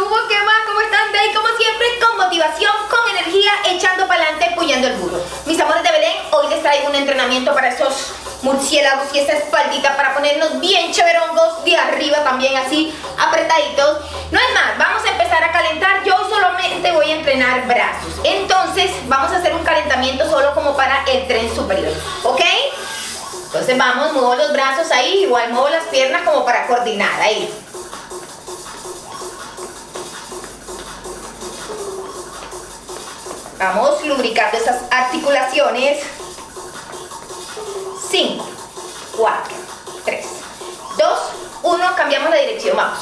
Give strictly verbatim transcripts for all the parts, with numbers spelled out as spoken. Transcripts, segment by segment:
¿Cómo que más? ¿Cómo están? De ahí, como siempre, con motivación, con energía, echando para adelante, apoyando el burro. Mis amores de Belén, hoy les traigo un entrenamiento para esos murciélagos y esa espaldita para ponernos bien chéverongos de arriba también, así apretaditos. No es más, vamos a empezar a calentar. Yo solamente voy a entrenar brazos. Entonces, vamos a hacer un calentamiento solo como para el tren superior, ¿ok? Entonces vamos, muevo los brazos ahí, igual muevo las piernas como para coordinar ahí. Vamos lubricando esas articulaciones. cinco, cuatro, tres, dos, uno, cambiamos la dirección, vamos.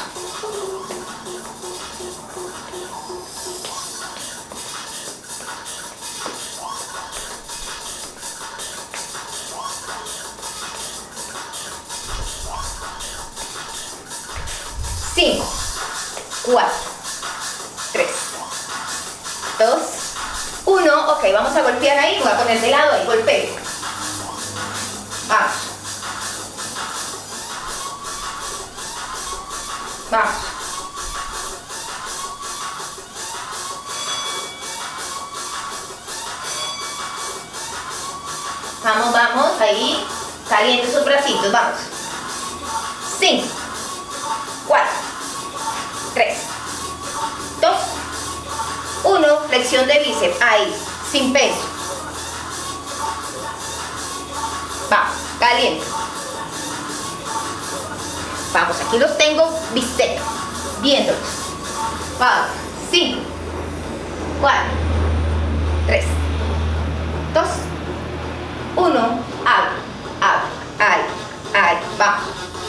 cinco, cuatro, tres, dos, uno, ok, vamos a golpear ahí, voy a poner de lado ahí, golpeo. Vamos. Vamos. Vamos, vamos, ahí, caliente sus bracitos, vamos. cinco, cuatro, tres, dos, uno, flexión de bíceps, ahí, sin peso. Vamos, caliente. Vamos, aquí los tengo bisteca, viéndolos. Vamos, cinco, cuatro, tres, dos, uno, abre, abre, ahí, ahí, vamos.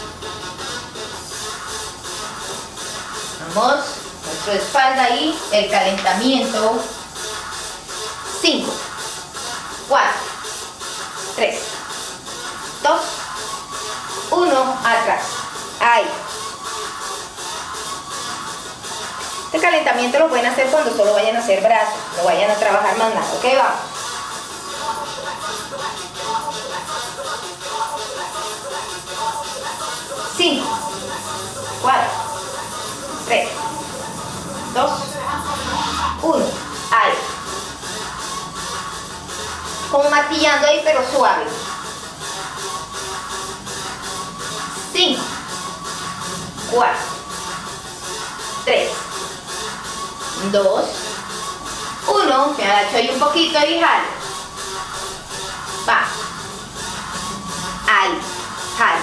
Vamos, nuestra espalda ahí, el calentamiento. cinco, cuatro, tres, dos, uno, atrás. Ahí. Este calentamiento lo pueden hacer cuando solo vayan a hacer brazos, no vayan a trabajar más nada, ¿ok? Vamos. cinco, cuatro, tres, dos, uno, ahí. Como martillando ahí, pero suave. cinco, cuatro, tres, dos, uno, me agacho ahí un poquito y jalo. Va. Ahí, jalo.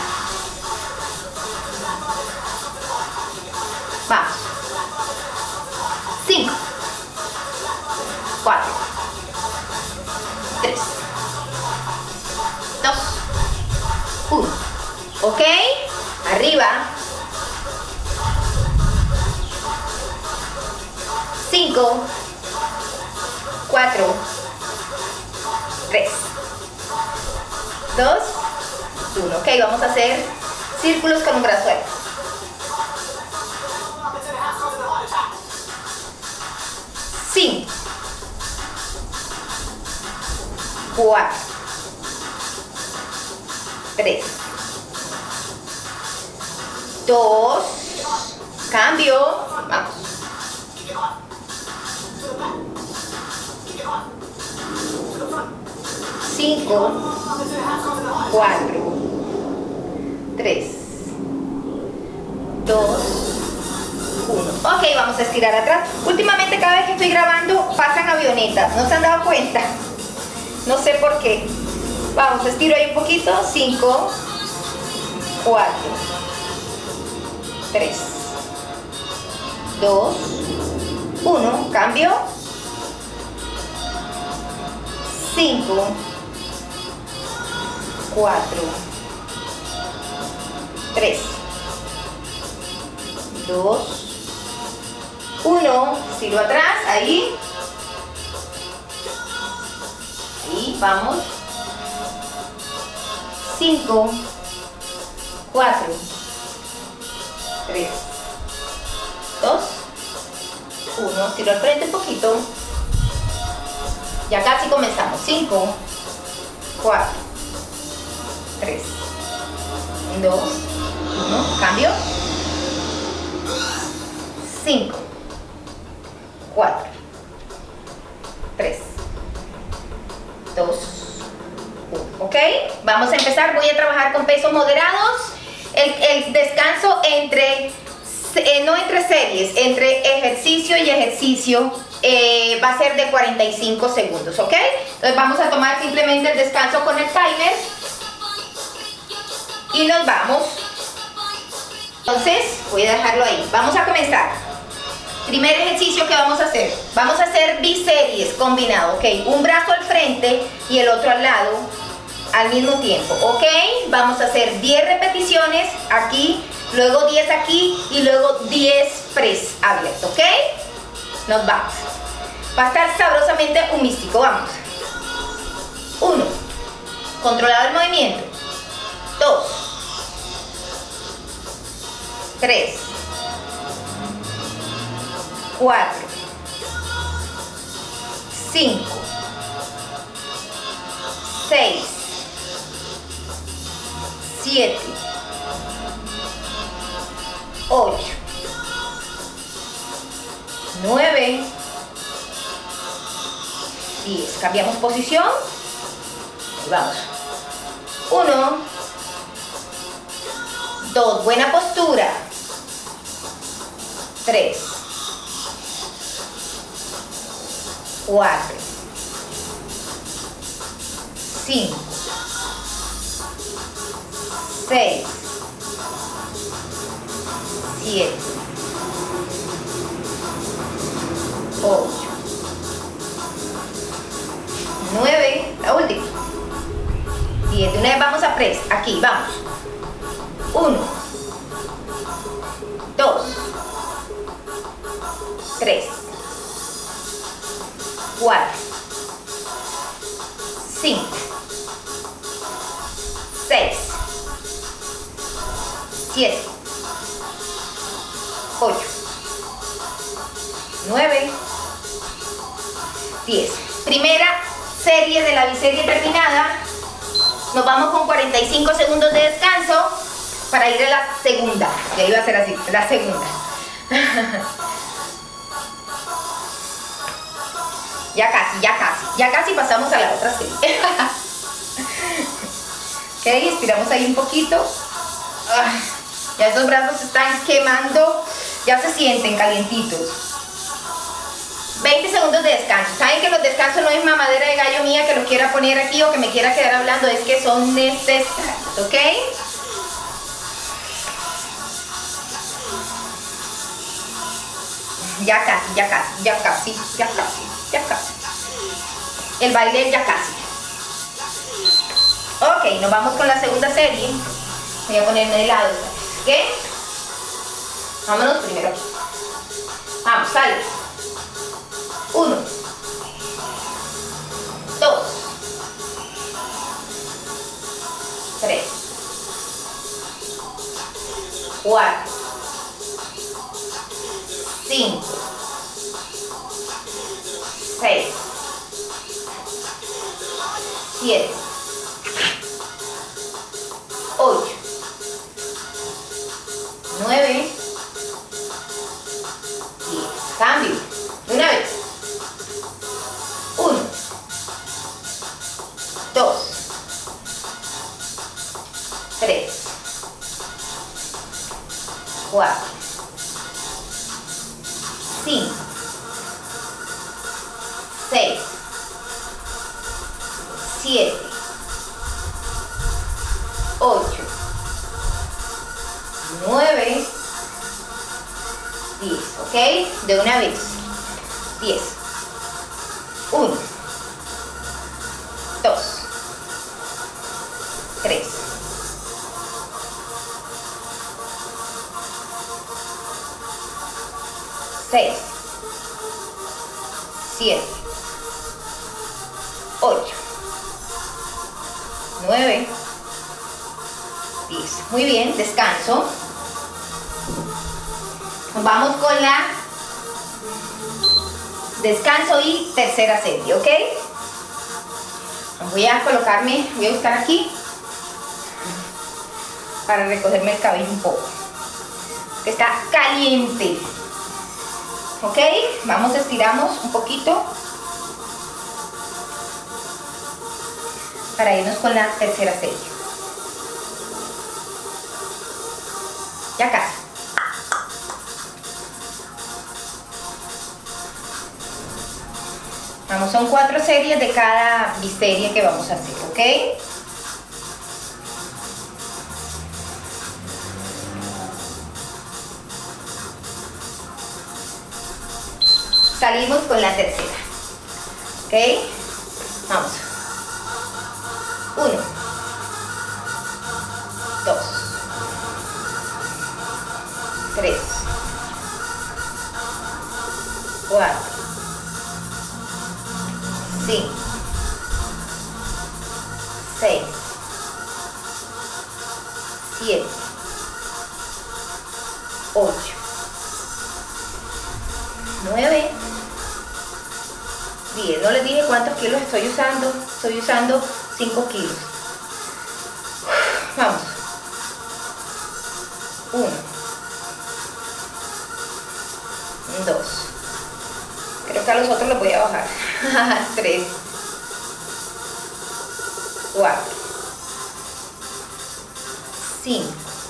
Vamos. cinco, cuatro, tres, dos, uno. ¿Ok? Arriba. cinco, cuatro, tres, dos, uno. Ok, vamos a hacer círculos con un brazo suelto. cinco, cuatro, tres, dos, cambio, vamos. cinco, cuatro, tres, dos, uno. Ok, vamos a estirar atrás. Últimamente cada vez que estoy grabando pasan avionetas, ¿no se han dado cuenta? No sé por qué. Vamos, estiro ahí un poquito. cinco, cuatro, tres, dos, uno, cambio. cinco, cuatro, tres, dos, uno, estiro atrás, ahí. Ahí, vamos. cinco, cuatro, tres, dos, uno, estiro al frente un poquito. Ya casi comenzamos. cinco, cuatro, tres, dos, uno, cambio. cinco, cuatro, tres, dos, uno. ¿Ok? Vamos a empezar. Voy a trabajar con pesos moderados. El, el descanso entre, eh, no entre series, entre ejercicio y ejercicio eh, va a ser de cuarenta y cinco segundos. ¿Ok? Entonces vamos a tomar simplemente el descanso con el timer y nos vamos. Entonces voy a dejarlo ahí. Vamos a comenzar. Primer ejercicio que vamos a hacer. Vamos a hacer biseries combinado, ¿ok? Un brazo al frente y el otro al lado al mismo tiempo, ¿ok? Vamos a hacer diez repeticiones aquí, luego diez aquí y luego diez press abierto, ¿ok? Nos vamos. Va a estar sabrosamente un místico, vamos. Uno. Controlado el movimiento. Dos. Tres. Cuatro. Cinco. Seis. Siete. Ocho. Nueve. Diez. Cambiamos posición. Y vamos. Uno. Dos. Buena postura. Tres. Cuatro. Cinco. Seis. Siete. Ocho. Nueve. La última. Diez. De una vez vamos a press. Aquí, vamos. Uno. Dos. Tres. Cuatro. Cinco. Seis. Siete. Ocho. Nueve. Diez. Primera serie de la biserie terminada. Nos vamos con cuarenta y cinco segundos de descanso para ir a la segunda. Y ahí va a ser así, la segunda. Ya casi, ya casi, ya casi pasamos a la otra serie. Ok, estiramos ahí un poquito. Ay, ya esos brazos se están quemando, ya se sienten calientitos. veinte segundos de descanso. Saben que los descansos no es mamadera de gallo mía que los quiera poner aquí o que me quiera quedar hablando, es que son necesarios, ¿ok? Ya casi, ya casi, ya casi, ya casi, ya casi. El baile ya casi. Ok, nos vamos con la segunda serie. Voy a ponerme de lado, ¿ok? Vámonos primero aquí. Vamos, sale. Uno. Dos. Tres. Cuatro. Cinco. Seis. Siete. Ocho. Nueve. Diez. Cambio. De una vez. Uno. Dos. Tres. Cuatro. Cinco. Seis. Siete. Ocho. Nueve. Diez. ¿Ok? De una vez. Diez. Uno. Dos. Tres. Seis. Siete. Ocho. Nueve. Diez. Muy bien, descanso. Vamos con la descanso y tercera serie, ¿ok? Voy a colocarme, voy a buscar aquí para recogerme el cabello un poco, que está caliente. Ok, vamos, estiramos un poquito para irnos con la tercera serie. Ya casi. Vamos, son cuatro series de cada biserie que vamos a hacer, ¿ok? Salimos con la tercera, ¿ok? Vamos. Uno, dos, tres, cuatro, cinco, seis, siete, ocho, nueve, diez. No les dije cuántos kilos estoy usando. Estoy usando cinco kilos. Vamos. uno, dos. Creo que a los otros los voy a bajar. tres, cuatro, cinco,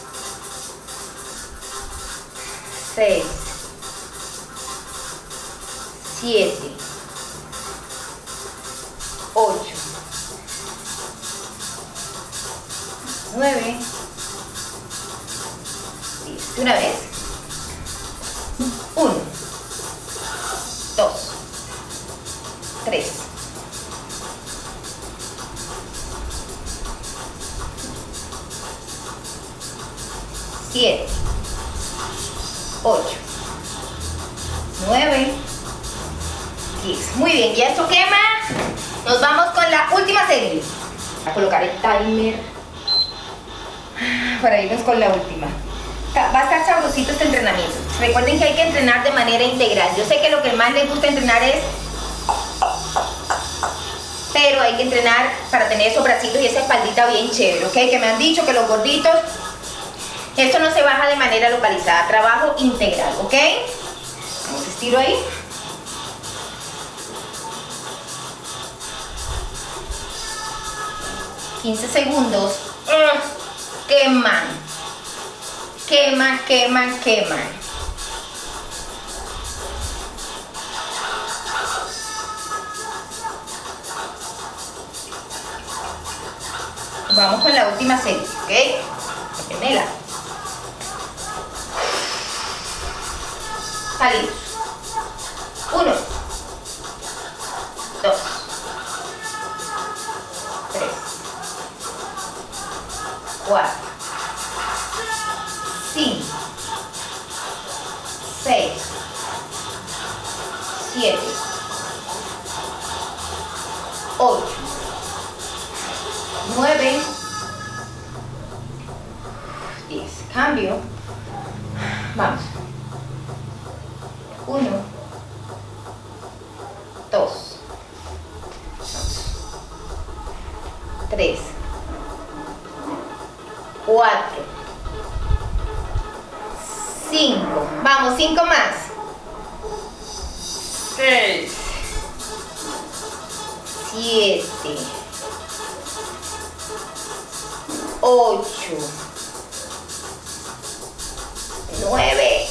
seis, siete, ocho, nueve, diez. De una vez. uno, dos, tres, siete, ocho, nueve, diez. Muy bien, ya esto quema. Nos vamos con la última serie. Voy a colocar el timer para irnos con la última. Va a estar sabrosito este entrenamiento. Recuerden que hay que entrenar de manera integral. Yo sé que lo que más les gusta entrenar es, pero hay que entrenar para tener esos bracitos y esa espaldita bien chévere, ¿ok? Que me han dicho que los gorditos, esto no se baja de manera localizada, trabajo integral, ¿ok? Vamos, estiro ahí. quince segundos. Mm, queman. Queman, queman, queman. Vamos con la última serie, ¿ok? Gemela. Salimos. Uno, dos, tres, cuatro, cinco, seis, siete, ocho, nueve, diez. Cambio. Vamos. uno, dos, tres, cuatro, cinco. Vamos, cinco más. seis, siete, ocho, nueve,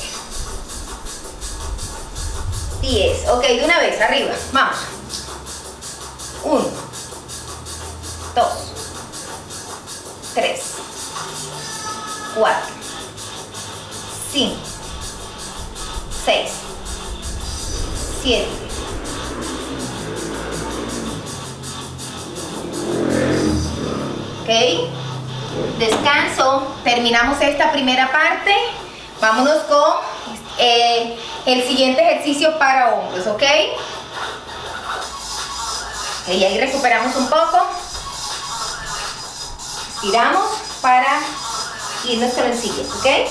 diez. Ok, de una vez, arriba. Vamos. uno, dos, tres, cuatro, cinco, seis, siete, ok, descanso. Terminamos esta primera parte. Vámonos con eh, el siguiente ejercicio para hombros, ok. Y ahí recuperamos un poco, estiramos para irnos con el siguiente, ok.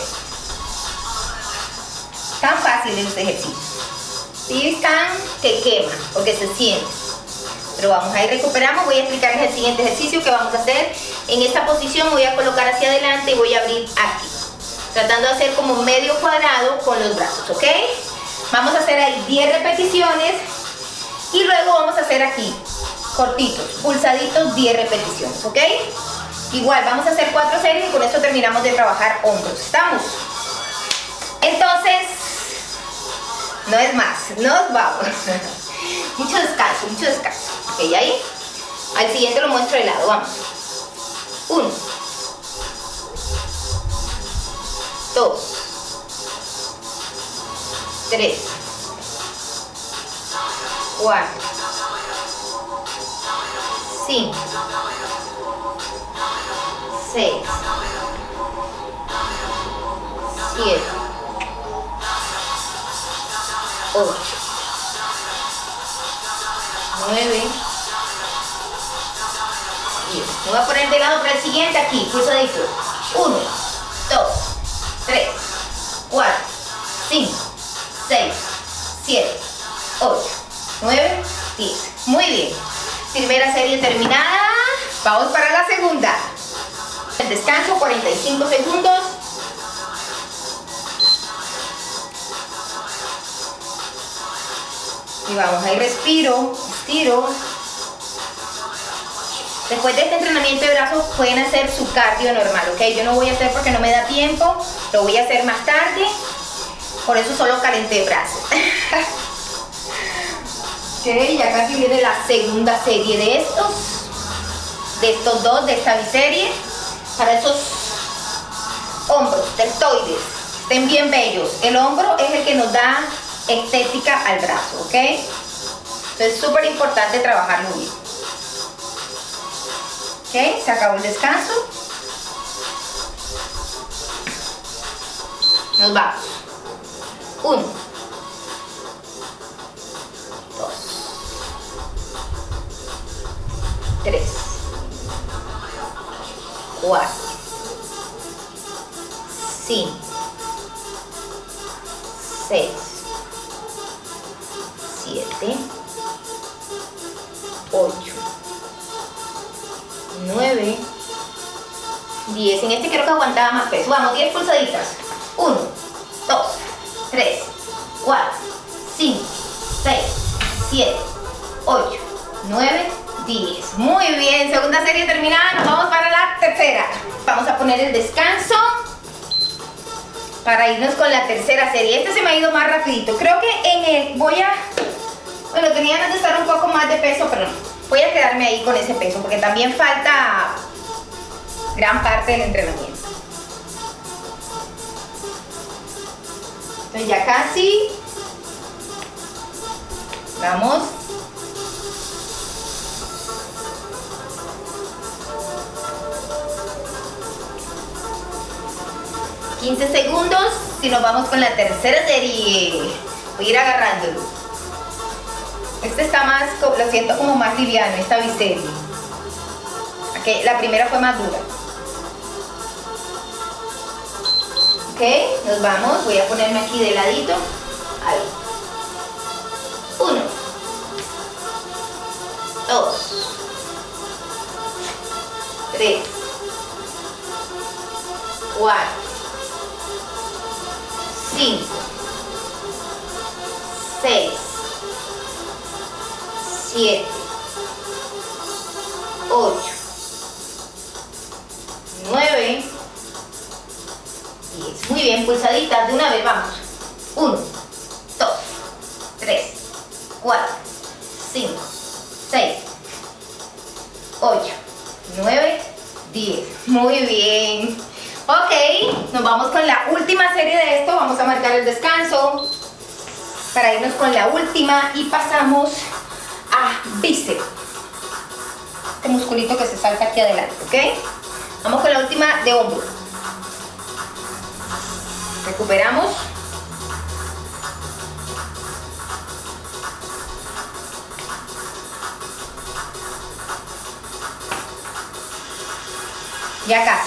Tan fáciles los ejercicios. Sí, están que queman porque se sienten. Pero vamos, ahí recuperamos. Voy a explicarles el siguiente ejercicio que vamos a hacer. En esta posición me voy a colocar hacia adelante y voy a abrir aquí, tratando de hacer como medio cuadrado con los brazos, ¿ok? Vamos a hacer ahí diez repeticiones y luego vamos a hacer aquí, cortitos, pulsaditos, diez repeticiones, ¿ok? Igual, vamos a hacer cuatro series y con esto terminamos de trabajar hombros. ¿Estamos? Entonces, no es más, nos vamos. Mucho descanso, mucho descanso. Ok, ahí. Al siguiente lo muestro de lado, vamos. Uno. Dos. Tres. Cuatro. Cinco. Seis. Siete. Ocho. Nueve. Diez. Me voy a poner de lado para el siguiente aquí, pulsadito. Uno. Dos. Tres. Cuatro. Cinco. Seis. Siete. Ocho. Nueve. Diez. Muy bien. Primera serie terminada. Vamos para la segunda. El descanso, cuarenta y cinco segundos. Y vamos, ahí respiro, estiro. Después de este entrenamiento de brazos pueden hacer su cardio normal, ¿ok? Yo no voy a hacer porque no me da tiempo, lo voy a hacer más tarde. Por eso solo calenté brazos. Ok, ya casi viene la segunda serie de estos. De estos dos, de esta biserie. Para esos hombros, deltoides, estén bien bellos. El hombro es el que nos da estética al brazo, ¿ok? Entonces es súper importante trabajarlo bien. Ok, se acabó el descanso. Nos vamos. Uno. Dos. Tres. Cuatro. Cinco. Seis. Siete. Ocho. Nueve. Diez. En este creo que aguantaba más peso. Vamos, diez pulsaditas. Uno. Dos. Tres. Cuatro. Cinco. Seis. Siete. Ocho. Nueve. diez. Muy bien, segunda serie terminada, nos vamos para la tercera. Vamos a poner el descanso para irnos con la tercera serie. Este se me ha ido más rapidito. Creo que en el voy a... Bueno, tenía ganas de estar un poco más de peso, pero no. Voy a quedarme ahí con ese peso porque también falta gran parte del entrenamiento. Entonces ya casi. Vamos. quince segundos, si nos vamos con la tercera serie. Voy a ir agarrándolo. Este está más, lo siento como más liviano, esta biserie. Okay, la primera fue más dura. Ok, nos vamos. Voy a ponerme aquí de ladito. Ahí. Uno. Dos. Tres. Cuatro. Cinco, seis, siete, ocho, nueve, diez. Muy bien, pulsaditas de una vez, vamos. uno, dos, tres, cuatro, cinco, seis, ocho, nueve, diez. Muy bien. Ok, nos vamos con la última serie de esto. Vamos a marcar el descanso para irnos con la última y pasamos a bíceps. Este musculito que se salta aquí adelante, ¿ok? Vamos con la última de hombro. Recuperamos. Ya casi.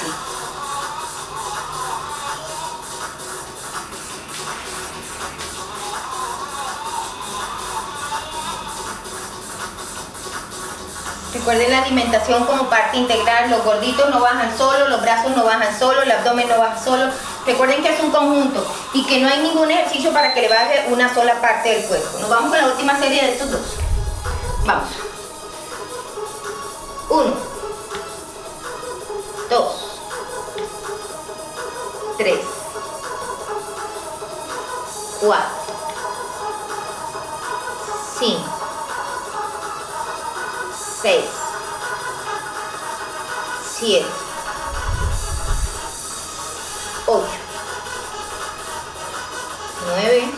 Recuerden la alimentación como parte integral. Los gorditos no bajan solo, los brazos no bajan solo, el abdomen no baja solo. Recuerden que es un conjunto y que no hay ningún ejercicio para que le baje una sola parte del cuerpo. Nos vamos con la última serie de estos dos. Vamos. Uno, dos, tres, cuatro, cinco, seis, siete, ocho, nueve,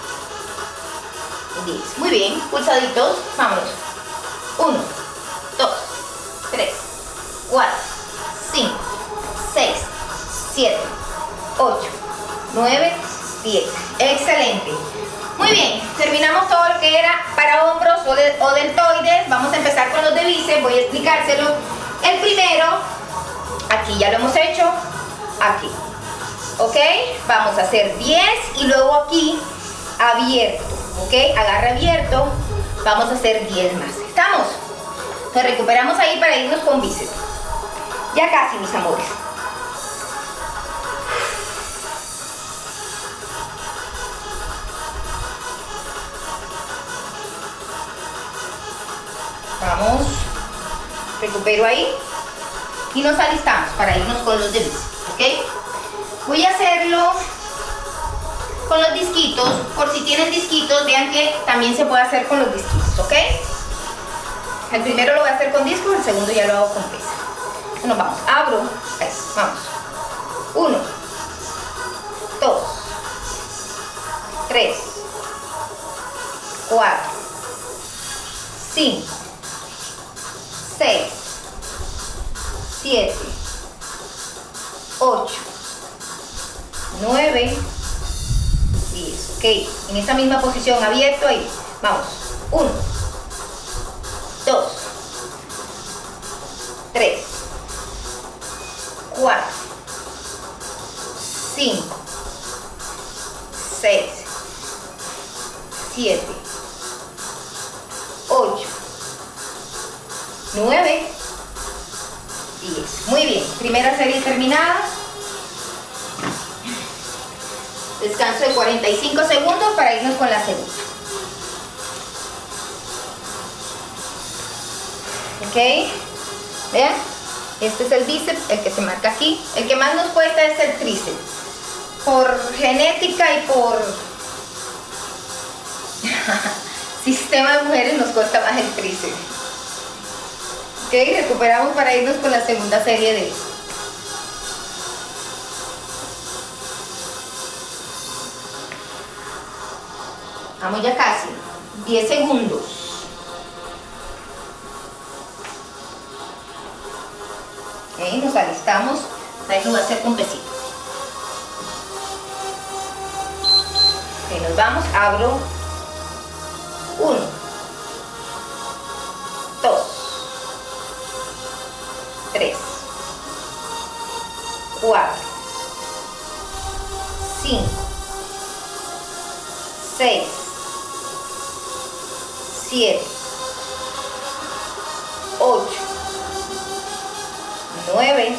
diez. Muy bien, pulsaditos, vámonos. uno, dos, tres, cuatro, cinco, seis, siete, ocho, nueve, diez. Excelente. Muy bien, terminamos todo lo que era para hombros o, de, o deltoides. Vamos a empezar con los de bíceps, voy a explicárselo. El primero, aquí ya lo hemos hecho, aquí. ¿Ok? Vamos a hacer diez y luego aquí abierto. ¿Ok? Agarre abierto. Vamos a hacer diez más. ¿Estamos? Nos recuperamos ahí para irnos con bíceps. Ya casi, mis amores. Vamos. Recupero ahí. Y nos alistamos para irnos con los de bíceps. ¿Ok? Voy a hacerlo con los disquitos. Por si tienen disquitos, vean que también se puede hacer con los disquitos. ¿Ok? El primero lo voy a hacer con disco, el segundo ya lo hago con pesa. Bueno, vamos, abro, ahí, vamos. Uno, dos, tres, cuatro, cinco, seis, siete, ocho, nueve, diez. Ok, en esta misma posición, abierto ahí. Vamos, uno, dos, tres, cuatro, cinco, seis, siete, ocho, nueve, diez. Muy bien, primera serie terminada. Descanso de cuarenta y cinco segundos para irnos con la segunda. Ok, vean, este es el bíceps, el que se marca aquí. El que más nos cuesta es el tríceps. Por genética y por sistema de mujeres nos cuesta más el tríceps. Ok, recuperamos para irnos con la segunda serie de esto. Vamos ya casi, diez segundos. Ok, nos alistamos. Ahí lo voy a hacer con pesito. Ok, nos vamos, abro. Uno, dos, tres, cuatro, cinco, seis, siete, ocho, nueve,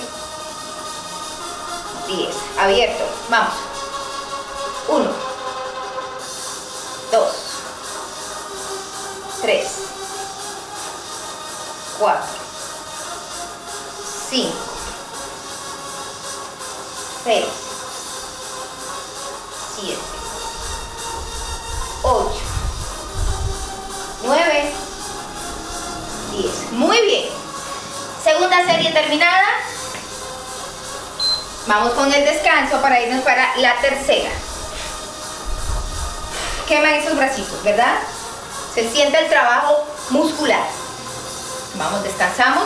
diez. Abierto. Vamos. uno, dos, tres, cuatro, cinco, seis, siete, ocho, nueve, diez. Muy bien. Segunda serie terminada. Vamos con el descanso para irnos para la tercera. Queman esos bracitos, ¿verdad? Se siente el trabajo muscular. Vamos, descansamos.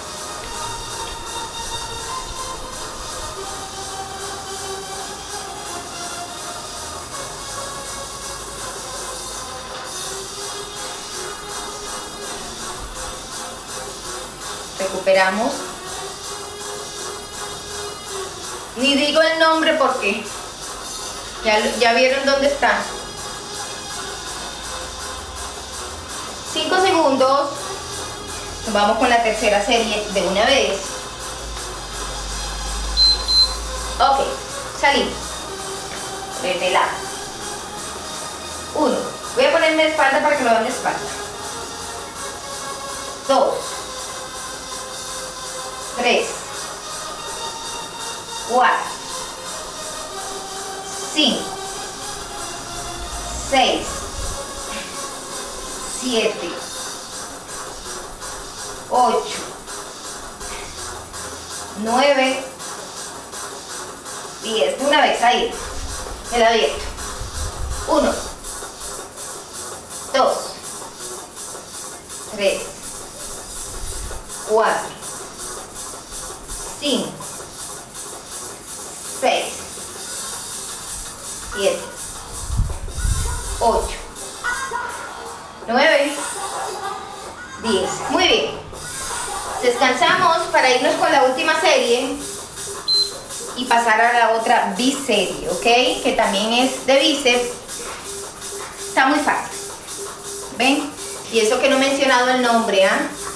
Recuperamos. Ni digo el nombre porque ya, ya vieron dónde está. cinco segundos. Nos vamos con la tercera serie de una vez. Ok, salimos. Desde lado. Uno. Voy a ponerme de espalda para que lo vean de espalda. Dos. Tres. Cuatro. Cinco. Seis. Siete. Ocho. Nueve. Diez. De una vez, ahí. El abierto. Uno. Dos. Tres. Cuatro. Cinco. Seis. Siete. Ocho. Nueve. Diez. Muy bien. Descansamos para irnos con la última serie y pasar a la otra biserie, ¿ok? Que también es de bíceps. Está muy fácil. ¿Ven? Y eso que no he mencionado el nombre, ¿ah? ¿eh?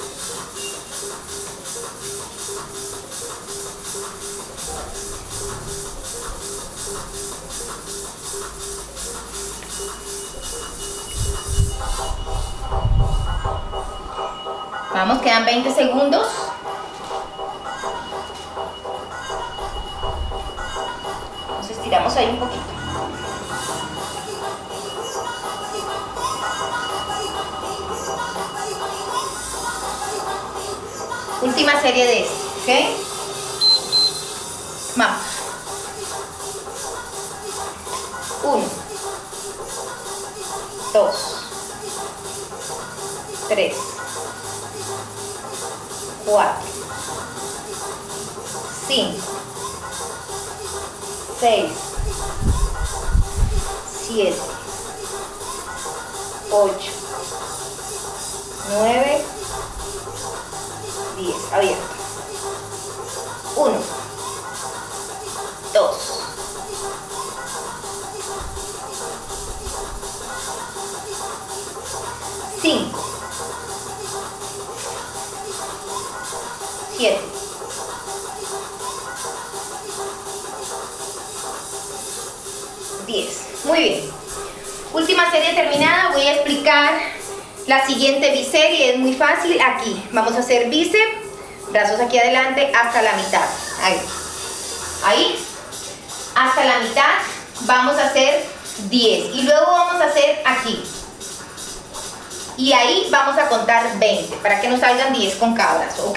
Vamos, quedan veinte segundos. Nos estiramos ahí un poquito. Última serie de esto, ¿ok? Vamos. Uno. Dos. Tres. Cuatro. Cinco. Seis. Siete. Ocho. Nueve. Diez. Abierto. Uno. Dos. Cinco. Siete. Diez. Muy bien. Última serie terminada. Voy a explicar la siguiente biserie. Es muy fácil. Aquí vamos a hacer bíceps, brazos aquí adelante hasta la mitad. Ahí. Ahí. Hasta la mitad. Vamos a hacer diez. Y luego vamos a hacer aquí. Y ahí vamos a contar veinte para que nos salgan diez con cada brazo, ¿ok?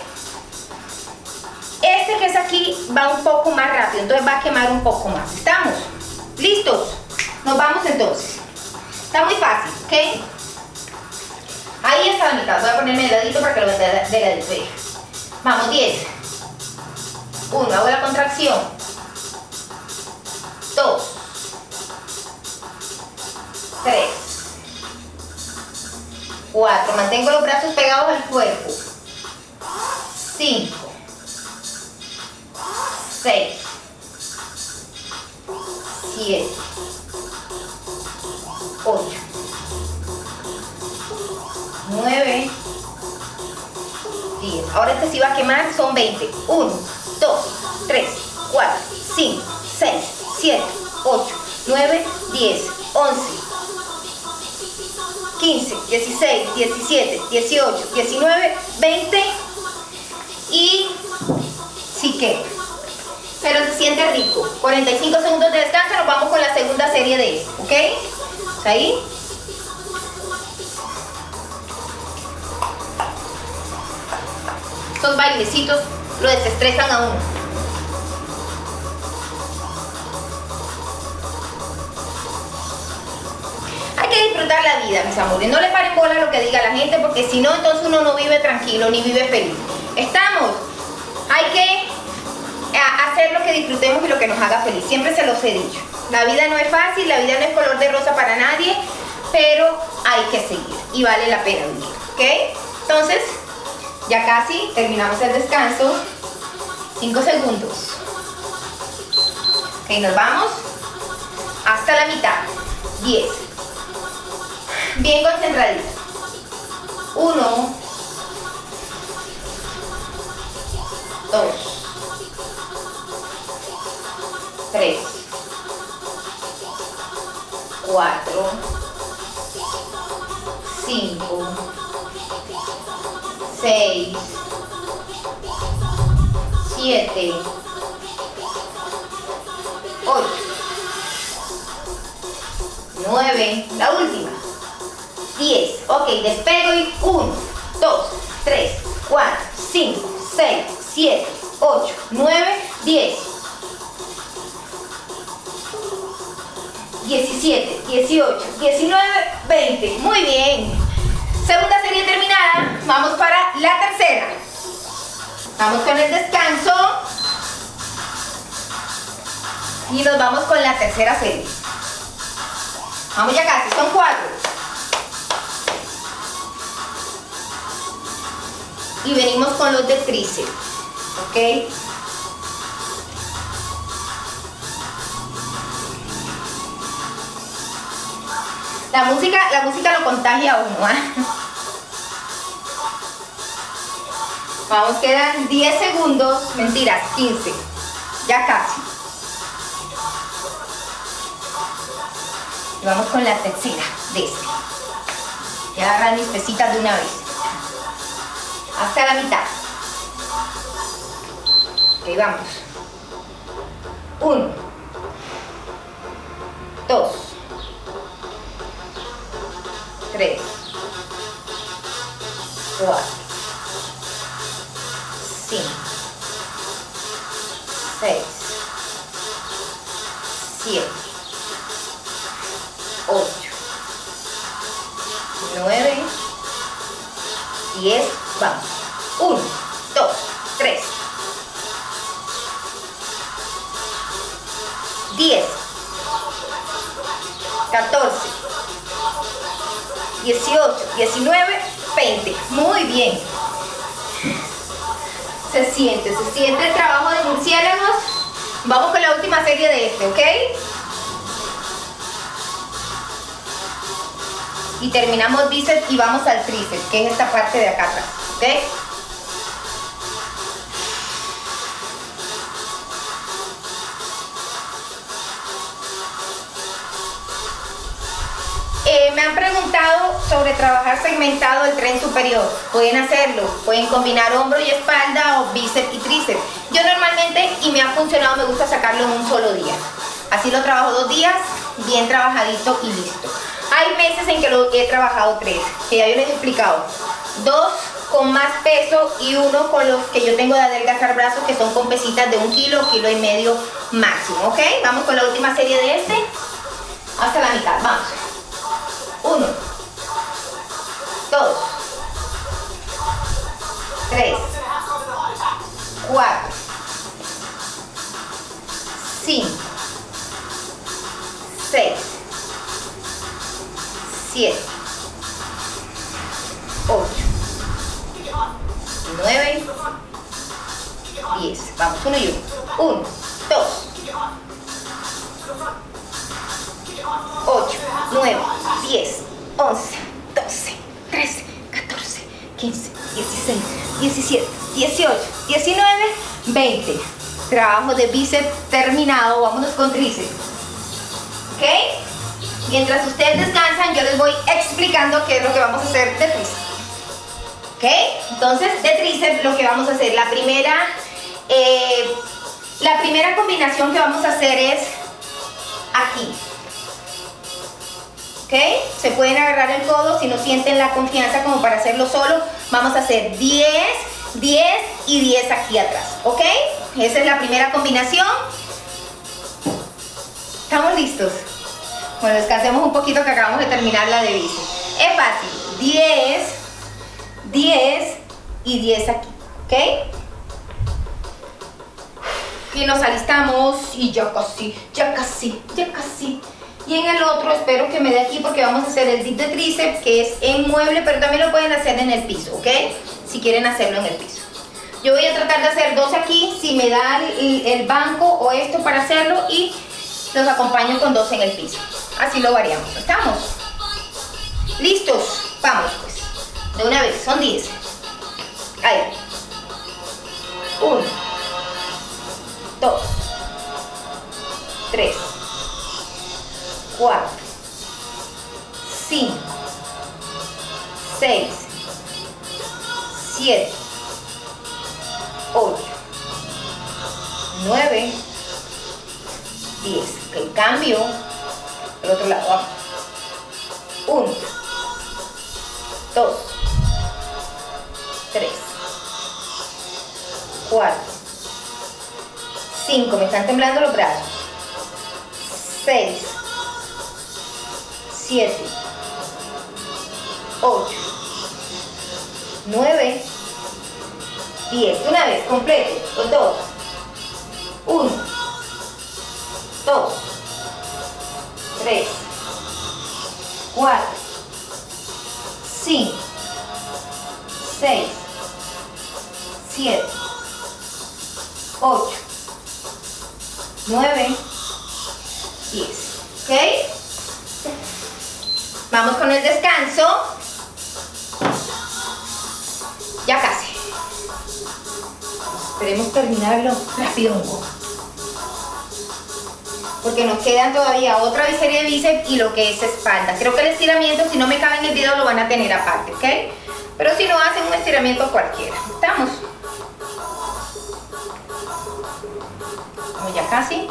Este que es aquí va un poco más rápido, entonces va a quemar un poco más. ¿Estamos? ¿Listos? Nos vamos entonces. Está muy fácil, ¿ok? Ahí está la mitad. Voy a ponerme de ladito para que lo vean de ladito. Vamos, diez. uno, hago la contracción. dos. tres. cuatro. Mantengo los brazos pegados al cuerpo. cinco. seis. siete. ocho. nueve. diez. Ahora este sí va a quemar, son veinte. uno, dos, tres, cuatro, cinco, seis, siete, ocho, nueve, diez, once, quince, dieciséis, diecisiete, dieciocho, diecinueve, veinte y sí quema. Pero se siente rico. cuarenta y cinco segundos de descanso, nos vamos con la segunda serie de esto, ¿ok? Ahí. Estos bailecitos lo desestresan a uno. Hay que disfrutar la vida, mis amores. No le paren bola a lo que diga la gente, porque si no, entonces uno no vive tranquilo ni vive feliz. ¿Estamos? Hay que hacer lo que disfrutemos y lo que nos haga feliz. Siempre se los he dicho. La vida no es fácil, la vida no es color de rosa para nadie, pero hay que seguir y vale la pena vivir, ¿ok? Entonces, ya casi terminamos el descanso. cinco segundos. Ok, nos vamos hasta la mitad. diez. Bien concentradito. uno, dos, tres, cuatro, cinco, seis, siete, ocho, nueve, la última, diez. Ok, despego y uno, dos, tres, cuatro, cinco, seis, siete, ocho, nueve, diez, diecisiete, dieciocho, diecinueve, veinte. Muy bien. Segunda serie terminada. Vamos para la tercera. Vamos con el descanso. Y nos vamos con la tercera serie. Vamos ya casi, son cuatro. Y venimos con los de tríceps. ¿Ok? La música, la música lo contagia a uno, ¿eh? Vamos, quedan diez segundos, mentiras, quince, ya casi. Y vamos con la tercera de este. Voy a agarrar mis pesitas de una vez. Hasta la mitad. Ok, vamos. Uno, dos, tres, cuatro, cinco, seis, siete, ocho, nueve, diez, vamos. uno, dos, tres, diez, catorce, dieciocho, diecinueve, veinte. Muy bien. Se siente, se siente el trabajo de murciélagos. Vamos con la última serie de este, ¿ok? Y terminamos bíceps y vamos al tríceps, que es esta parte de acá atrás, ¿ok? Eh, me han preguntado sobre trabajar segmentado el tren superior. Pueden hacerlo, pueden combinar hombro y espalda o bíceps y tríceps. Yo normalmente, y me ha funcionado, me gusta sacarlo en un solo día. Así lo trabajo dos días, bien trabajadito y listo. Hay meses en que lo he trabajado tres, que ya yo les he explicado. Dos con más peso y uno con los que yo tengo de adelgazar brazos, que son con pesitas de un kilo, kilo y medio máximo, ¿ok? Vamos con la última serie de este. Hasta la mitad, vamos. Uno, dos, tres, cuatro, cinco, seis, siete, ocho, nueve, diez. Vamos, uno y uno. uno, dos, ocho, nueve, diez, once, doce, trece, catorce, quince, dieciséis, diecisiete, dieciocho, diecinueve, veinte. Trabajo de bíceps terminado. Vámonos con tríceps. ¿Ok? Mientras ustedes descansan, yo les voy explicando qué es lo que vamos a hacer de tríceps. ¿Ok? Entonces, de tríceps lo que vamos a hacer, la primera, eh, la primera combinación que vamos a hacer es aquí. ¿Ok? Se pueden agarrar el codo si no sienten la confianza como para hacerlo solo. Vamos a hacer diez, diez y diez aquí atrás. ¿Ok? Esa es la primera combinación. ¿Estamos listos? Bueno, descansemos un poquito que acabamos de terminar la de bíceps. Es fácil. diez, diez y diez aquí. ¿Ok? Y nos alistamos y ya casi, ya casi, ya casi. Y en el otro espero que me dé aquí porque vamos a hacer el dip de tríceps, que es en mueble, pero también lo pueden hacer en el piso, ¿ok? Si quieren hacerlo en el piso. Yo voy a tratar de hacer dos aquí, si me da el, el banco o esto para hacerlo, y los acompaño con dos en el piso. Así lo variamos. ¿Estamos? ¿Listos? Vamos pues. De una vez, son diez. Ahí. Uno. dos, tres, cuatro, cinco, seis, siete, ocho, nueve, diez. El cambio del otro lado. Vamos. uno, dos, tres, cuatro, cinco. Me están temblando los brazos. seis, siete, ocho, nueve, diez. Una vez, complete. Los dos. uno, dos, tres, cuatro, cinco, seis, siete, ocho, nueve, diez. ¿Ok? Vamos con el descanso. Ya casi. Esperemos terminarlo rápido un poco, porque nos quedan todavía otra serie de bíceps y lo que es espalda. Creo que el estiramiento, si no me cabe en el video, lo van a tener aparte, ¿ok? Pero si no, hacen un estiramiento cualquiera. ¿Estamos? Vamos ya casi.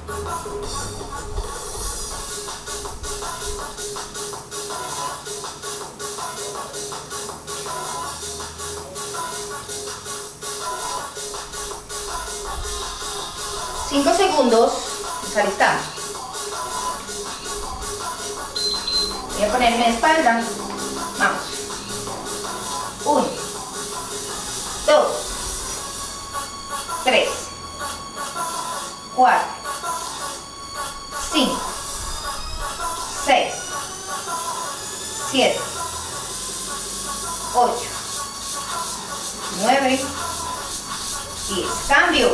Cinco segundos. Nos alistamos. Voy a ponerme de espalda. Vamos. Uno, dos, tres, cuatro, cinco, seis, siete, ocho, nueve, diez. Cambio.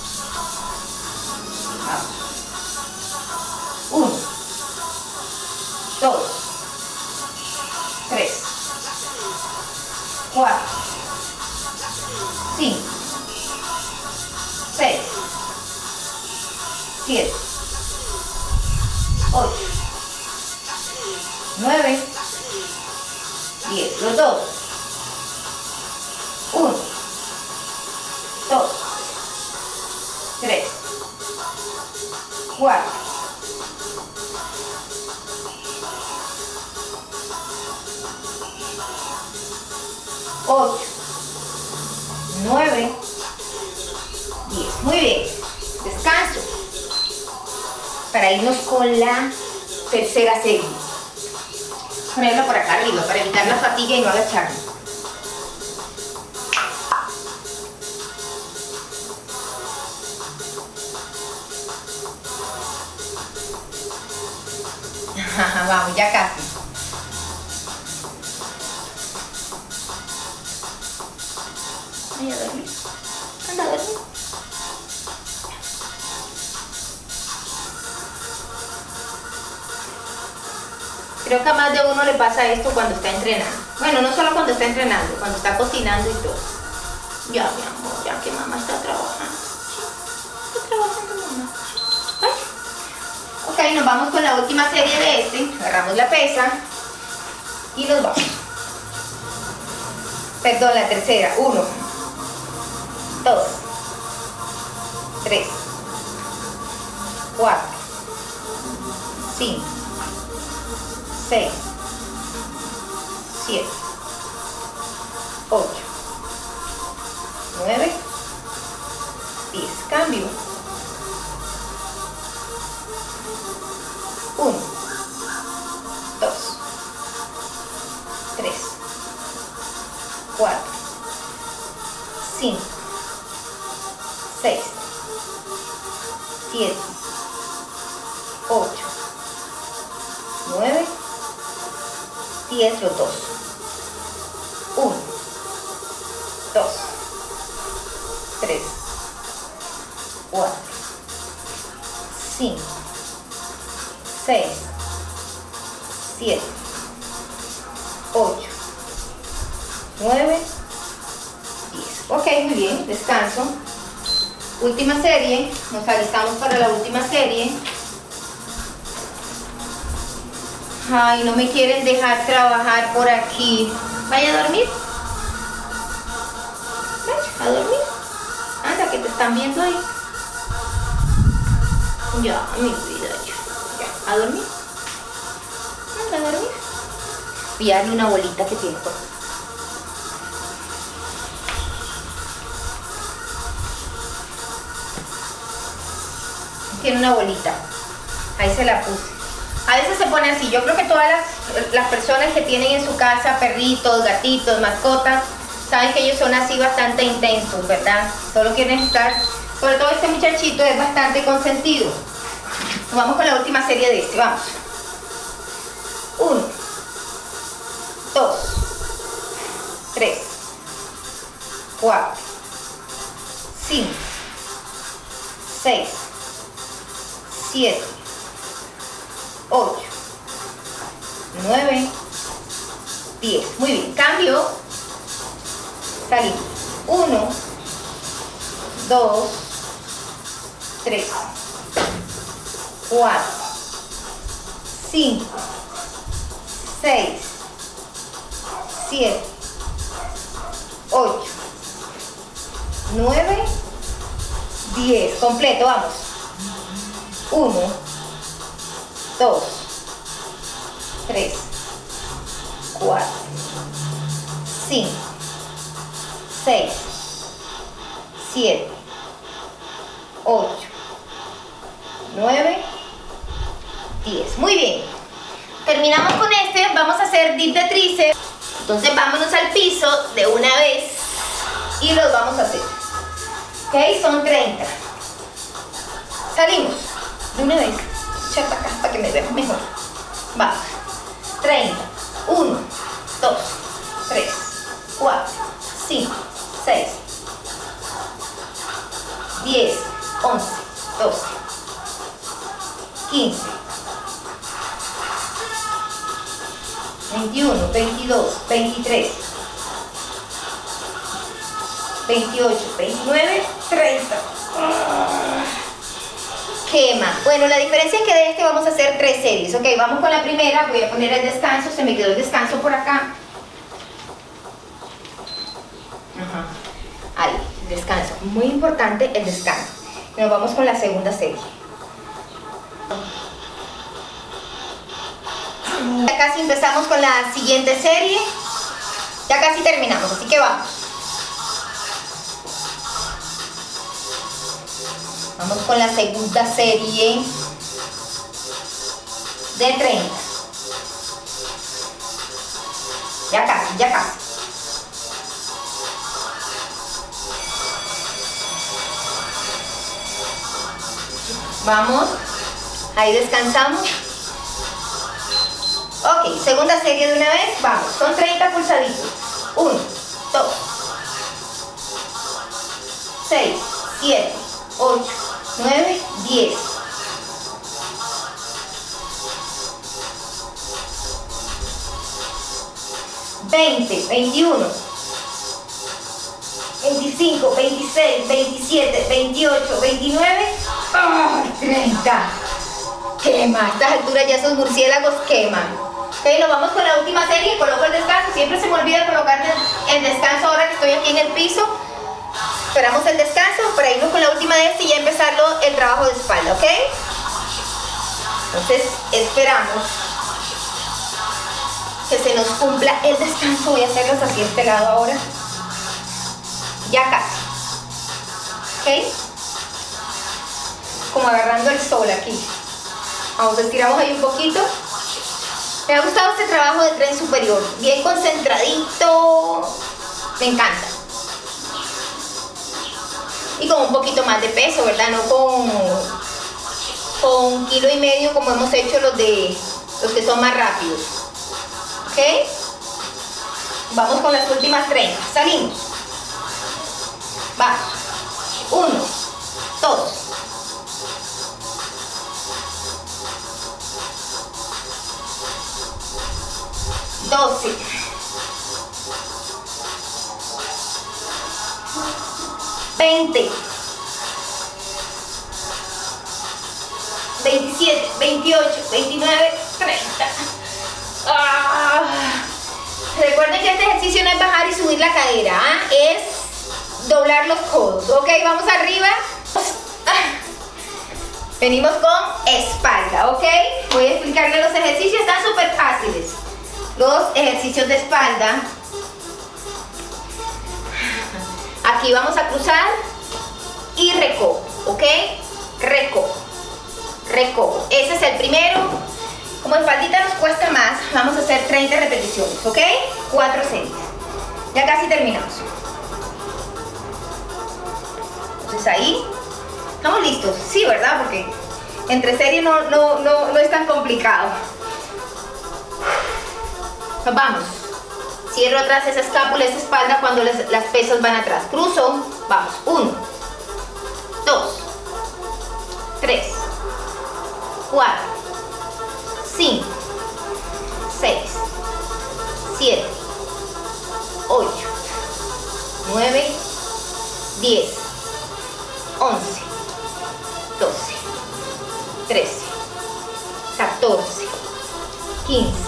Vamos. Uno, dos, tres, cuatro, cinco, seis, siete, ocho, nueve, diez. Los dos. uno, dos, tres, cuatro, ocho, nueve, diez. Muy bien. Descanso. Para irnos con la tercera serie. Ponerlo por acá arriba para evitar la fatiga y no agacharme. Vamos, ya casi. Ay, a dormir. Anda a dormir. Creo que a más de uno le pasa esto cuando está entrenando. Bueno, no solo cuando está entrenando, cuando está cocinando y todo. Ya, mi amor, ya que mamá está trabajando. Está trabajando mamá. Ay. Ok, nos vamos con la última serie de este. Agarramos la pesa y nos vamos. Perdón, la tercera. Uno, dos, tres, cuatro, cinco, seis, siete, ocho, nueve, diez. Cambio. uno, dos, tres, cuatro, cinco, seis, siete, ocho, nueve, diez. Los dos. uno, dos, tres, cuatro, cinco, seis, siete, ocho, nueve, diez. Ok, muy bien. Descanso. Última serie, nos alistamos para la última serie. Ay, no me quieren dejar trabajar por aquí. Vaya a dormir. Vaya a dormir. Anda, que te están viendo ahí. Ya, mi vida, ya. Ya, a dormir. Anda a dormir. Voy a darle una bolita que tiene por acá. Tiene una bolita. Ahí se la puse. A veces se pone así. Yo creo que todas las, las personas que tienen en su casa perritos, gatitos, mascotas, saben que ellos son así bastante intensos, ¿verdad? Solo quieren estar. Sobre todo este muchachito es bastante consentido. Vamos con la última serie de este. Vamos. Uno. Dos. Tres. Cuatro. Cinco. Seis. Siete. Ocho. Nueve. Diez. Muy bien. Cambio. Salimos. Uno. Dos. Tres. Cuatro. Cinco. Seis. Siete. Ocho. Nueve. Diez. Completo. Vamos. Uno. Dos. Tres. Cuatro. Cinco. Seis. Siete. Ocho. Nueve. Diez. Muy bien. Terminamos con este. Vamos a hacer dip de tríceps. Entonces vámonos al piso de una vez y los vamos a hacer. Ok, son treinta. Salimos de una vez. Echa para acá para que me vean mejor. Vamos. treinta. uno, dos, tres, cuatro, cinco, seis, diez, once, doce, quince, veintiuno, veintidós, veintitrés, veintiocho, veintinueve, treinta. Quema. Bueno, la diferencia es que de este vamos a hacer tres series. Ok, vamos con la primera. Voy a poner el descanso. Se me quedó el descanso por acá. Ajá. Ahí, el descanso. Muy importante el descanso. Nos vamos con la segunda serie. Ya casi empezamos con la siguiente serie. Ya casi terminamos, así que vamos. Vamos con la segunda serie de treinta. Ya casi, ya casi. Vamos. Ahí descansamos. Ok, segunda serie de una vez. Vamos, son treinta pulsaditos. uno, dos, seis, siete, ocho, nueve, diez. veinte, veintiuno, veinticinco, veintiséis, veintisiete, veintiocho, veintinueve, ¡oh, treinta! Quema, a estas alturas ya esos murciélagos queman. Ok, nos vamos con la última serie. Coloco el descanso. Siempre se me olvida colocar el descanso ahora que estoy aquí en el piso. Esperamos el descanso para irnos con la última de este y ya empezarlo el trabajo de espalda, ¿ok? Entonces esperamos que se nos cumpla el descanso. Voy a hacerlos así a este lado ahora. Ya casi. ¿Ok? Como agarrando el sol aquí. Vamos, estiramos ahí un poquito. Me ha gustado este trabajo de tren superior. Bien concentradito. Me encanta. Y con un poquito más de peso, ¿verdad? No con, con un kilo y medio como hemos hecho los de los que son más rápidos. ¿Ok? Vamos con las últimas treinta. Salimos. Vamos. Uno. Dos. doce. veinte. veintisiete, veintiocho, veintinueve, treinta. Ah. Recuerden que este ejercicio no es bajar y subir la cadera, ¿eh? Es doblar los codos. Ok, vamos arriba. Ah. Venimos con espalda, ¿ok? Voy a explicarles los ejercicios, están súper fáciles. Los ejercicios de espalda. Aquí vamos a cruzar y recojo, ¿ok? Recojo, recojo. Ese es el primero. Como espaldita nos cuesta más, vamos a hacer treinta repeticiones, ¿ok? cuatro series. Ya casi terminamos. Entonces ahí, ¿estamos listos? Sí, ¿verdad? Porque entre series no, no, no, no es tan complicado. Nos vamos. Cierro atrás esa escápula, esa espalda cuando las, las pesas van atrás. Cruzo, vamos. Uno, dos, tres, cuatro, cinco, seis, siete, ocho, nueve, diez, once, doce, trece, catorce, quince,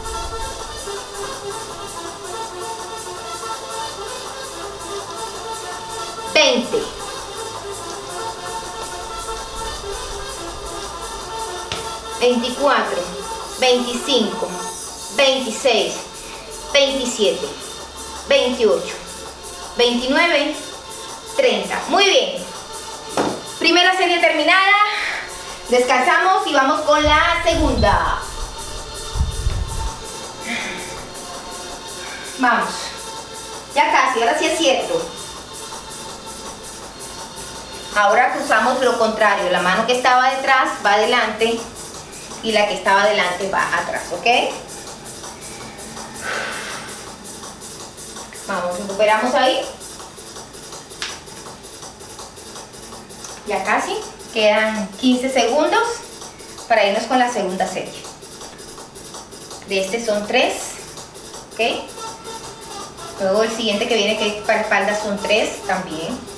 veinte, veinticuatro, veinticinco, veintiséis, veintisiete, veintiocho, veintinueve, treinta. Muy bien. Primera serie terminada. Descansamos y vamos con la segunda. Vamos. Ya casi, ahora sí es cierto. Ahora cruzamos lo contrario, la mano que estaba detrás va adelante y la que estaba adelante va atrás, ¿ok? Vamos, recuperamos ahí. Ya casi, quedan quince segundos para irnos con la segunda serie. De este son tres, ¿ok? Luego el siguiente que viene, que es para espaldas, son tres también.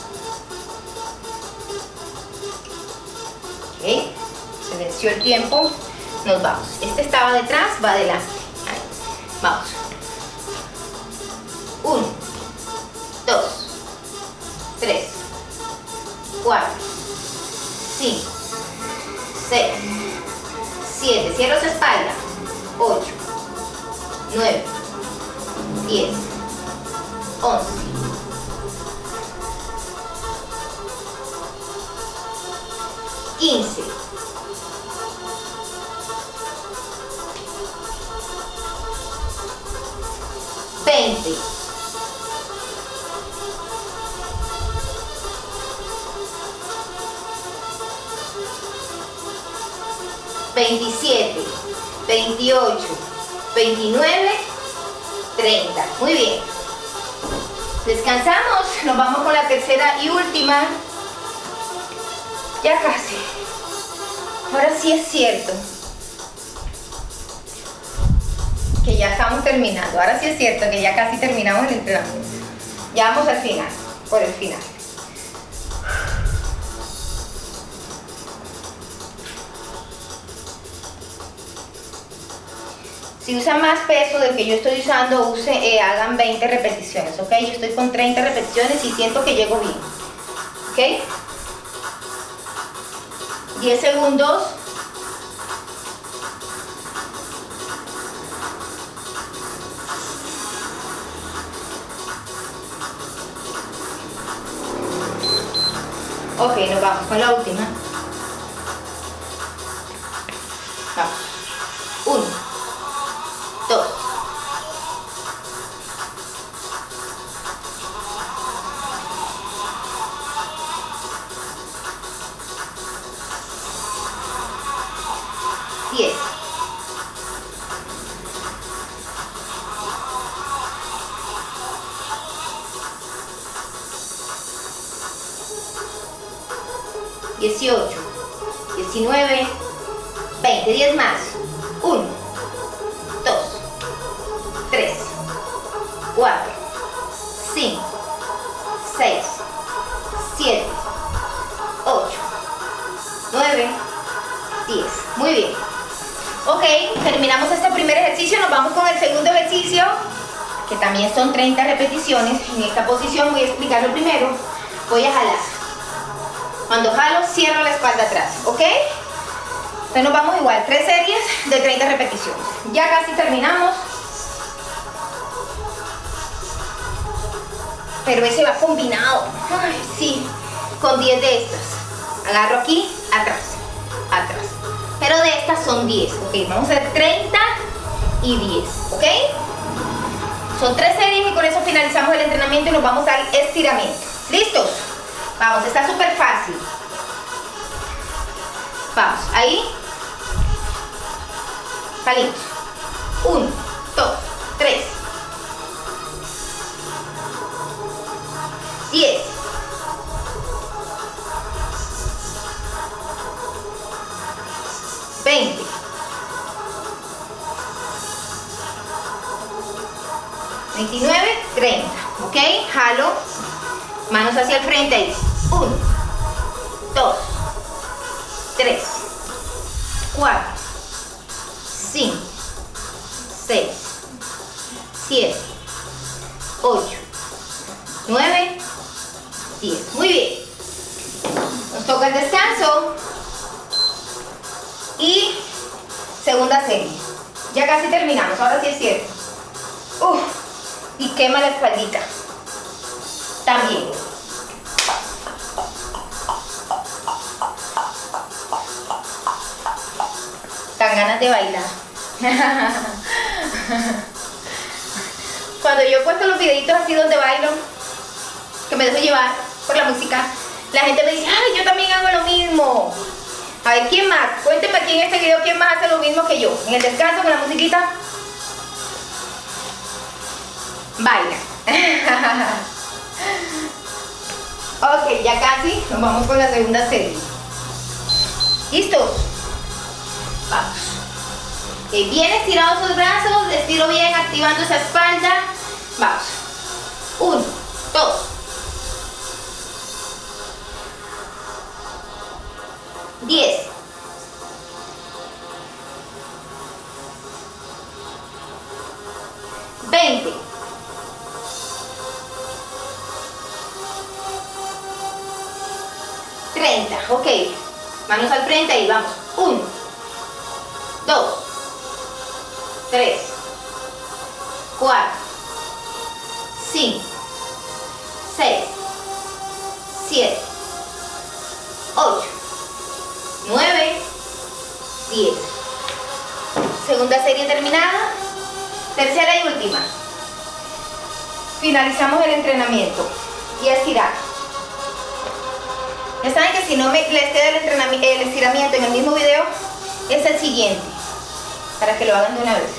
Okay. Se venció el tiempo, nos vamos. Este estaba detrás, va adelante. Ahí. Vamos. Uno, dos, tres, cuatro, cinco, seis, siete. Cierro su espalda. Ocho, nueve, diez, once. quince, veinte, veintisiete, veintiocho, veintinueve, treinta. Muy bien. Descansamos, nos vamos con la tercera y última. Ya casi. Ahora sí es cierto que ya estamos terminando. Ahora sí es cierto que ya casi terminamos el entrenamiento. Ya vamos al final, por el final. Si usan más peso del que yo estoy usando, use, eh, hagan veinte repeticiones, ¿ok? Yo estoy con treinta repeticiones y siento que llego bien, ¿ok? diez segundos. Ok, nos vamos con la última. Vamos. Uno, dos, diez, dieciocho, diecinueve, veinte, diez más. uno, dos, tres, cuatro, cinco, seis, siete, ocho, nueve, diez. Muy bien. Ok, terminamos este primer ejercicio, nos vamos con el segundo ejercicio, que también son treinta repeticiones. En esta posición voy a explicarlo primero. Voy a jalar. Cuando jalo, cierro la espalda atrás, ¿ok? Entonces nos vamos igual, tres series de treinta repeticiones. Ya casi terminamos. Pero ese va combinado. Ay, sí, con diez de estas. Agarro aquí, atrás, atrás. Pero de estas son diez, ok. Vamos a hacer treinta y diez, ok. Son tres series y con eso finalizamos el entrenamiento y nos vamos al estiramiento. ¿Listos? Vamos, está súper fácil. Vamos, ahí. Salimos. Uno, dos, tres. Diez. Veinte. Veintinueve, treinta. ¿Ok? Jalo. Manos hacia el frente ahí. Uno, dos, tres, cuatro, cinco, seis, siete, ocho, nueve, diez. Muy bien. Nos toca el descanso. Y segunda serie. Ya casi terminamos. Ahora sí es cierto. Uf, y quema la espaldita. También. Dan ganas de bailar. Cuando yo he puesto los videitos así donde bailo, que me dejo llevar por la música, la gente me dice, ay, yo también hago lo mismo. A ver, ¿quién más? Cuéntenme aquí en este video quién más hace lo mismo que yo. En el descanso con la musiquita, baila. Ok, ya casi nos vamos con la segunda serie. ¿Listos? Vamos. Okay, bien estirados sus brazos, estiro bien, activando esa espalda. Vamos. Uno, dos. Diez. Veinte. treinta, ok. Manos al frente y vamos. uno, dos, tres, cuatro, cinco, seis, siete, ocho, nueve, diez. Segunda serie terminada. Tercera y última. Finalizamos el entrenamiento. Y a estirar. Ya saben que si no me, les queda el, entrenamiento, el estiramiento en el mismo video, es el siguiente, para que lo hagan de una vez.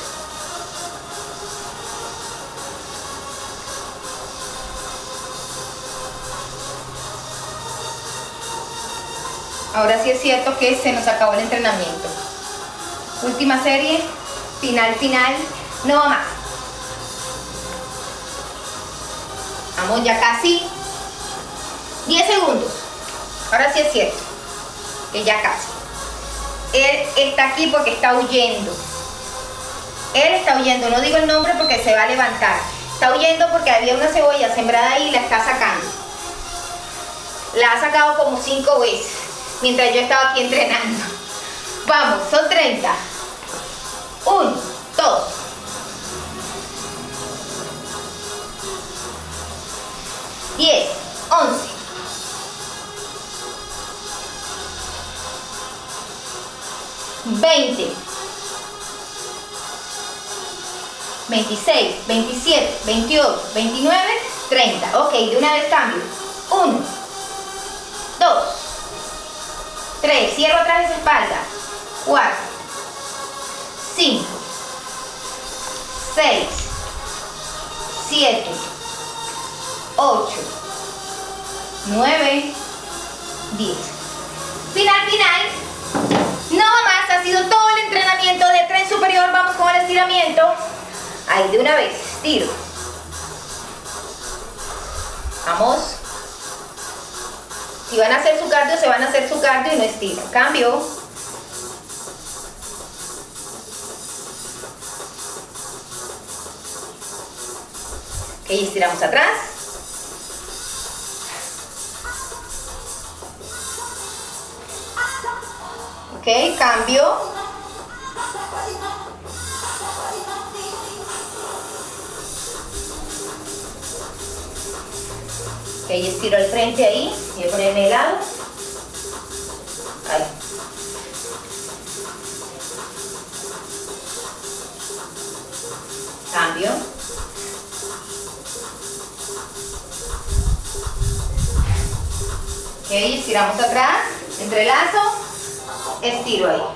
Ahora sí es cierto que se nos acabó el entrenamiento. Última serie, final, final, no va más. Vamos ya casi. diez segundos. Ahora sí es cierto, que ya casi. Él está aquí porque está huyendo. Él está huyendo, no digo el nombre porque se va a levantar. Está huyendo porque había una cebolla sembrada ahí y la está sacando. La ha sacado como cinco veces, mientras yo estaba aquí entrenando. Vamos, son treinta. uno, dos. diez, once. veinte, veintiséis, veintisiete, veintiocho, veintinueve, treinta. Ok, de una vez cambio. uno, dos, tres, cierro atrás esa espalda. cuatro, cinco, seis, siete, ocho, nueve, diez. Final, final. No va más, ha sido todo el entrenamiento de tren superior. Vamos con el estiramiento. Ahí de una vez, estiro. Vamos. Si van a hacer su cardio, se van a hacer su cardio y no estiro. Cambio. Ok, estiramos atrás. Ok, cambio. Ok, estiro al frente ahí. Voy a ponerme de lado. Ahí. Cambio. Ok, estiramos atrás, entrelazo, estiro ahí.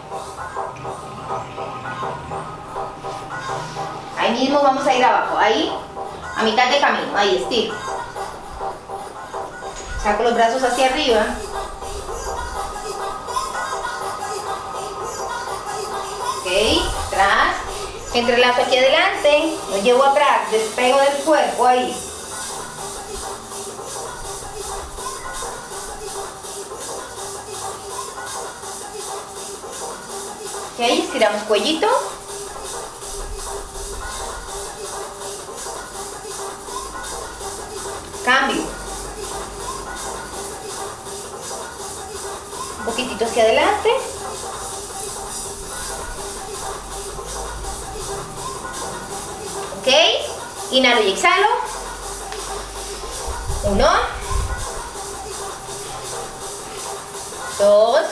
Ahí mismo vamos a ir abajo, ahí, a mitad de camino, ahí estiro. Saco los brazos hacia arriba. Ok, atrás. Entrelazo aquí adelante, lo llevo atrás, despego del cuerpo ahí. Ok, estiramos cuellito. Cambio. Un poquitito hacia adelante. Ok, inhalo y exhalo. Uno. Dos.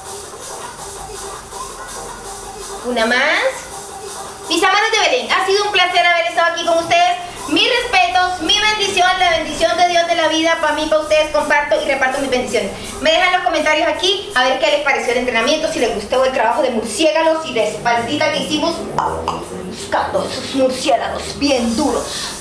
Una más. Mis amados de Belén, ha sido un placer haber estado aquí con ustedes. Mis respetos, mi bendición, la bendición de Dios de la vida, para mí, para ustedes, comparto y reparto mis bendiciones. Me dejan los comentarios aquí a ver qué les pareció el entrenamiento, si les gustó el trabajo de murciélagos y de espaldita que hicimos buscando esos murciélagos bien duros.